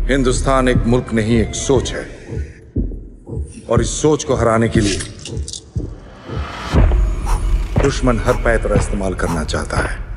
हिंदुस्तान एक मुल्क नहीं, एक सोच है, और इस सोच को हराने के लिए दुश्मन हर पैतरा इस्तेमाल करना चाहता है।